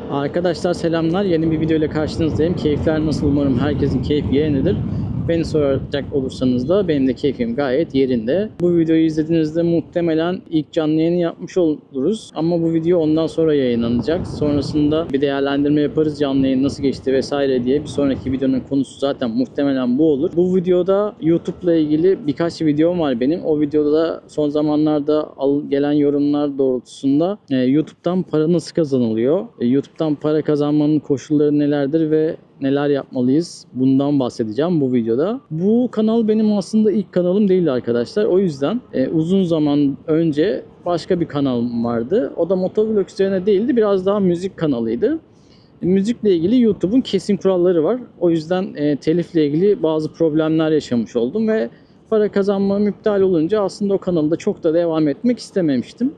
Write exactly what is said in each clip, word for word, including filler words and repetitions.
Arkadaşlar selamlar. Yeni bir video ile karşınızdayım. Keyifler nasıl? Umarım herkesin keyfi yerindedir. Beni soracak olursanız da benim de keyfim gayet yerinde. Bu videoyu izlediğinizde muhtemelen ilk canlı yayını yapmış oluruz. Ama bu video ondan sonra yayınlanacak. Sonrasında bir değerlendirme yaparız. Canlı yayın nasıl geçti vesaire diye. Bir sonraki videonun konusu zaten muhtemelen bu olur. Bu videoda YouTube'la ilgili birkaç videom var benim. O videoda da son zamanlarda gelen yorumlar doğrultusunda e, YouTube'dan para nasıl kazanılıyor? E, YouTube'dan para kazanmanın koşulları nelerdir ve neler yapmalıyız? Bundan bahsedeceğim bu videoda. Bu kanal benim aslında ilk kanalım değil arkadaşlar. O yüzden e, uzun zaman önce başka bir kanalım vardı. O da motovlog üzerine değildi. Biraz daha müzik kanalıydı. E, müzikle ilgili YouTube'un kesin kuralları var. O yüzden e, telifle ilgili bazı problemler yaşamış oldum ve para kazanmam iptal olunca aslında o kanalda çok da devam etmek istememiştim.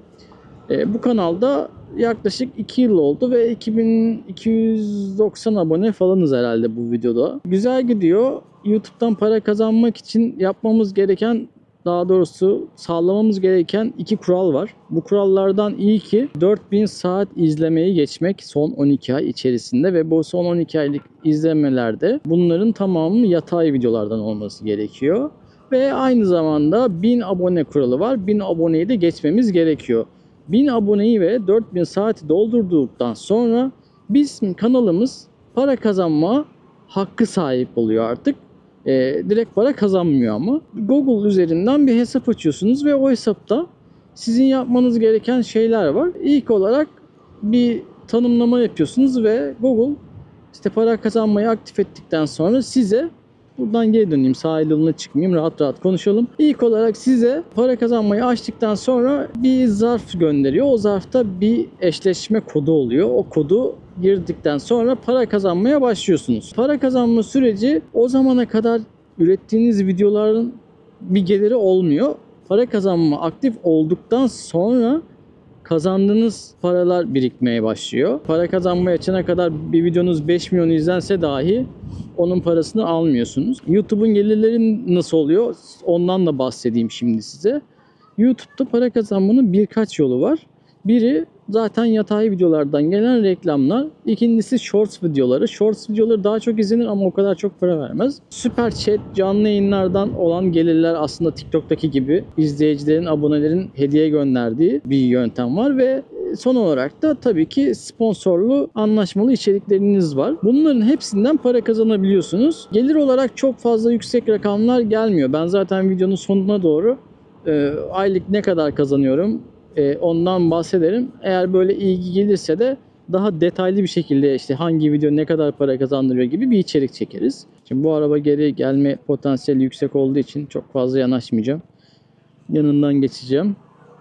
E, bu kanalda yaklaşık iki yıl oldu ve iki bin iki yüz doksan abone falanız herhalde bu videoda. Güzel gidiyor. YouTube'dan para kazanmak için yapmamız gereken, daha doğrusu sağlamamız gereken iki kural var. Bu kurallardan ilki dört bin saat izlemeyi geçmek son on iki ay içerisinde ve bu son on iki aylık izlemelerde bunların tamamı yatay videolardan olması gerekiyor. Ve aynı zamanda bin abone kuralı var. bin aboneyi de geçmemiz gerekiyor. bin aboneyi ve dört bin saati doldurduktan sonra biz kanalımız para kazanma hakkı sahip oluyor artık. Ee, direkt para kazanmıyor ama. Google üzerinden bir hesap açıyorsunuz ve o hesapta sizin yapmanız gereken şeyler var. İlk olarak bir tanımlama yapıyorsunuz ve Google işte para kazanmayı aktif ettikten sonra size, buradan geri döneyim, sahil yoluna çıkmayayım, rahat rahat konuşalım. İlk olarak size para kazanmayı açtıktan sonra bir zarf gönderiyor. O zarfta bir eşleşme kodu oluyor. O kodu girdikten sonra para kazanmaya başlıyorsunuz. Para kazanma süreci o zamana kadar ürettiğiniz videoların bir geliri olmuyor. Para kazanma aktif olduktan sonra kazandığınız paralar birikmeye başlıyor. Para kazanmaya açana kadar bir videonuz beş milyon izlense dahi onun parasını almıyorsunuz. YouTube'un gelirleri nasıl oluyor? Ondan da bahsedeyim şimdi size. YouTube'da para kazanmanın birkaç yolu var. Biri zaten yatay videolardan gelen reklamlar. İkincisi Shorts videoları. Shorts videoları daha çok izlenir ama o kadar çok para vermez. Süper Chat, canlı yayınlardan olan gelirler aslında TikTok'taki gibi izleyicilerin, abonelerin hediye gönderdiği bir yöntem var ve son olarak da tabii ki sponsorlu, anlaşmalı içerikleriniz var. Bunların hepsinden para kazanabiliyorsunuz. Gelir olarak çok fazla yüksek rakamlar gelmiyor. Ben zaten videonun sonuna doğru e, aylık ne kadar kazanıyorum e, ondan bahsederim. Eğer böyle ilgi gelirse de daha detaylı bir şekilde işte hangi video ne kadar para kazandırıyor gibi bir içerik çekeriz. Şimdi bu araba geri gelme potansiyeli yüksek olduğu için çok fazla yanaşmayacağım. Yanından geçeceğim.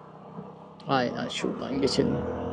Aynen şuradan geçelim.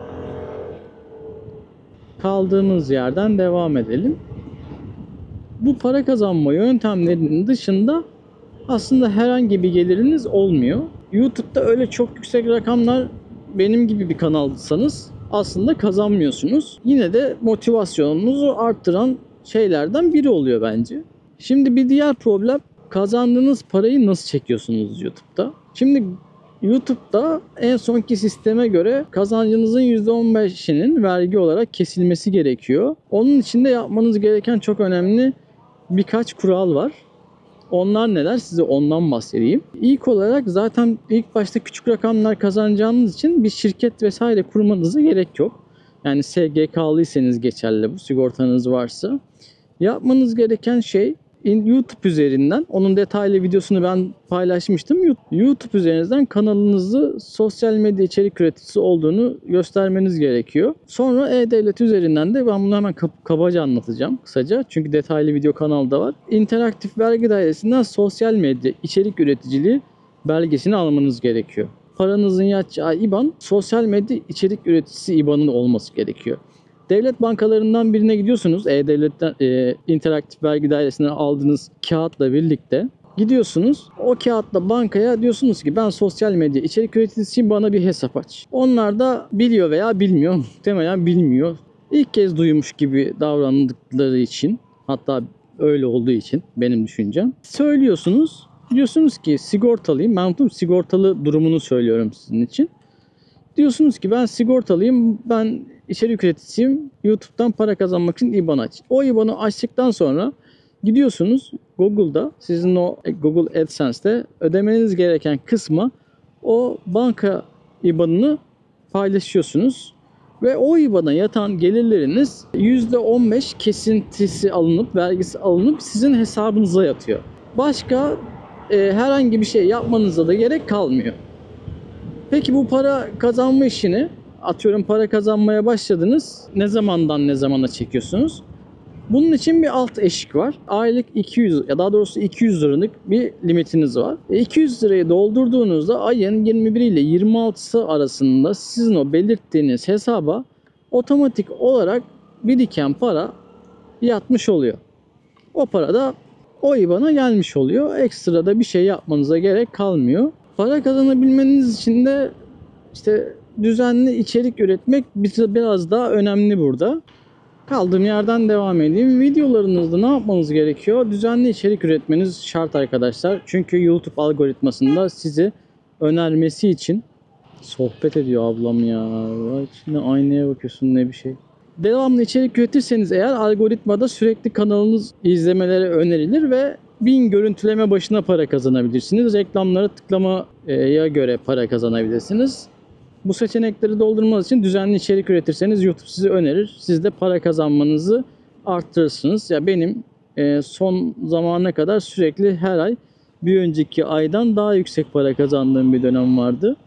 Kaldığımız yerden devam edelim. Bu para kazanma yöntemlerinin dışında aslında herhangi bir geliriniz olmuyor. YouTube'da öyle çok yüksek rakamlar, benim gibi bir kanalsanız aslında kazanmıyorsunuz. Yine de motivasyonunuzu arttıran şeylerden biri oluyor bence. Şimdi bir diğer problem, kazandığınız parayı nasıl çekiyorsunuz YouTube'da? Şimdi YouTube'da en sonki sisteme göre kazancınızın yüzde on beşinin vergi olarak kesilmesi gerekiyor. Onun için de yapmanız gereken çok önemli birkaç kural var. Onlar neler? Size ondan bahsedeyim. İlk olarak zaten ilk başta küçük rakamlar kazanacağınız için bir şirket vesaire kurmanıza gerek yok. Yani S G K'lıysanız geçerli bu, sigortanız varsa. Yapmanız gereken şey, YouTube üzerinden, onun detaylı videosunu ben paylaşmıştım. YouTube üzerinden kanalınızı sosyal medya içerik üreticisi olduğunu göstermeniz gerekiyor. Sonra E-Devlet üzerinden de, ben bunu hemen kabaca anlatacağım kısaca. Çünkü detaylı video kanalda var. İnteraktif Vergi Dairesi'nden sosyal medya içerik üreticiliği belgesini almanız gerekiyor. Paranızın yatacağı İ B A N, sosyal medya içerik üreticisi İ B A N'ın olması gerekiyor. Devlet bankalarından birine gidiyorsunuz. E-Devlet'ten e, interaktif vergi dairesinden aldığınız kağıtla birlikte gidiyorsunuz. O kağıtla bankaya diyorsunuz ki ben sosyal medya içerik üreticisiyim, bana bir hesap aç. Onlar da biliyor veya bilmiyor. Muhtemelen bilmiyor. İlk kez duymuş gibi davrandıkları için, hatta öyle olduğu için benim düşüncem. Söylüyorsunuz. Diyorsunuz ki sigortalıyım. Ben bu sigortalı durumunu söylüyorum sizin için. Diyorsunuz ki ben sigortalıyım, ben içerik üreticisiyim, YouTube'dan para kazanmak için IBAN aç. O IBAN'ı açtıktan sonra gidiyorsunuz Google'da, sizin o Google AdSense'te ödemeniz gereken kısma o banka IBAN'ını paylaşıyorsunuz. Ve o IBAN'a yatan gelirleriniz yüzde on beş kesintisi alınıp, vergisi alınıp sizin hesabınıza yatıyor. Başka e, herhangi bir şey yapmanıza da gerek kalmıyor. Peki bu para kazanma işini, atıyorum para kazanmaya başladınız. Ne zamandan ne zamana çekiyorsunuz? Bunun için bir alt eşik var. Aylık iki yüz ya daha doğrusu iki yüz liralık bir limitiniz var. E iki yüz lirayı doldurduğunuzda ayın yirmi bir ile yirmi altısı arasında sizin o belirttiğiniz hesaba otomatik olarak biriken para yatmış oluyor. O para da o IBAN'a gelmiş oluyor. Ekstra da bir şey yapmanıza gerek kalmıyor. Para kazanabilmeniz için de işte düzenli içerik üretmek biraz daha önemli burada. Kaldığım yerden devam edeyim. Videolarınızda ne yapmanız gerekiyor? Düzenli içerik üretmeniz şart arkadaşlar. Çünkü YouTube algoritmasında sizi önermesi için sohbet ediyor ablam ya. Şimdi aynaya bakıyorsun ne bir şey. Devamlı içerik üretirseniz eğer algoritmada sürekli kanalınız izlemeleri önerilir ve bin görüntüleme başına para kazanabilirsiniz. Reklamlara tıklamaya göre para kazanabilirsiniz. Bu seçenekleri doldurmanız için düzenli içerik üretirseniz YouTube sizi önerir. Siz de para kazanmanızı arttırırsınız. Ya benim e, son zamana kadar sürekli her ay bir önceki aydan daha yüksek para kazandığım bir dönem vardı.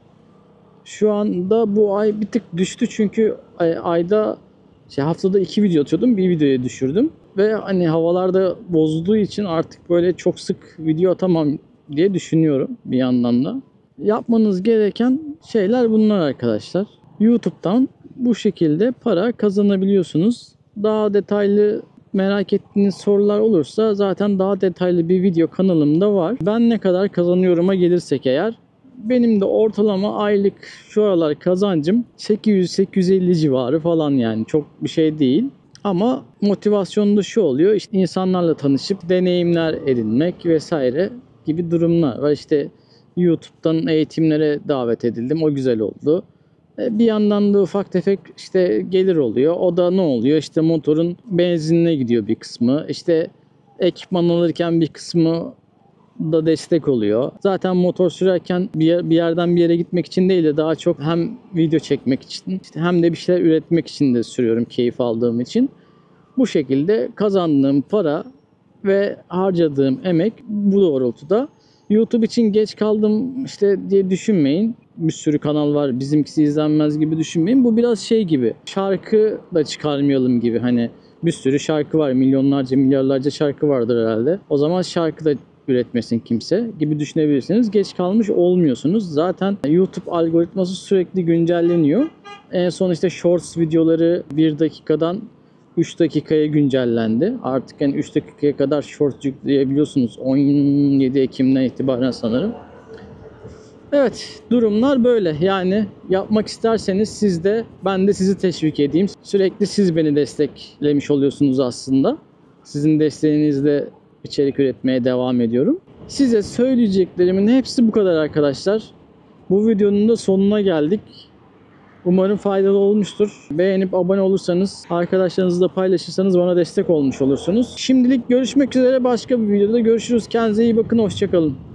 Şu anda bu ay bir tık düştü çünkü ay, ayda şey, haftada iki video atıyordum, bir videoya düşürdüm. Ve hani havalarda bozduğu için artık böyle çok sık video atamam diye düşünüyorum bir yandan da. Yapmanız gereken şeyler bunlar arkadaşlar. YouTube'dan bu şekilde para kazanabiliyorsunuz. Daha detaylı merak ettiğiniz sorular olursa zaten daha detaylı bir video kanalımda var. Ben ne kadar kazanıyorum'a gelirsek eğer, benim de ortalama aylık şu aralar kazancım sekiz yüz sekiz yüz elli civarı falan, yani çok bir şey değil. Ama motivasyonu da şu oluyor, işte insanlarla tanışıp deneyimler edinmek vesaire gibi durumlar var. İşte YouTube'dan eğitimlere davet edildim. O güzel oldu. Bir yandan da ufak tefek işte gelir oluyor. O da ne oluyor? İşte motorun benzinine gidiyor bir kısmı. İşte ekipman alırken bir kısmı da destek oluyor. Zaten motor sürerken bir, yer, bir yerden bir yere gitmek için değil de daha çok hem video çekmek için işte hem de bir şeyler üretmek için de sürüyorum, keyif aldığım için. Bu şekilde kazandığım para ve harcadığım emek bu doğrultuda. YouTube için geç kaldım işte diye düşünmeyin. Bir sürü kanal var, bizimkisi izlenmez gibi düşünmeyin. Bu biraz şey gibi, şarkı da çıkarmayalım gibi. Hani bir sürü şarkı var, milyonlarca milyarlarca şarkı vardır herhalde. O zaman şarkı da üretmesin kimse gibi düşünebilirsiniz. Geç kalmış olmuyorsunuz. Zaten YouTube algoritması sürekli güncelleniyor. En son işte Shorts videoları bir dakikadan üç dakikaya güncellendi. Artık yani üç dakikaya kadar short yükleyebiliyorsunuz. on yedi Ekim'den itibaren sanırım. Evet, durumlar böyle. Yani yapmak isterseniz siz de, ben de sizi teşvik edeyim. Sürekli siz beni desteklemiş oluyorsunuz aslında. Sizin desteğinizle içerik üretmeye devam ediyorum. Size söyleyeceklerimin hepsi bu kadar arkadaşlar. Bu videonun da sonuna geldik. Umarım faydalı olmuştur. Beğenip abone olursanız, arkadaşlarınızla paylaşırsanız bana destek olmuş olursunuz. Şimdilik görüşmek üzere. Başka bir videoda görüşürüz. Kendinize iyi bakın. Hoşça kalın.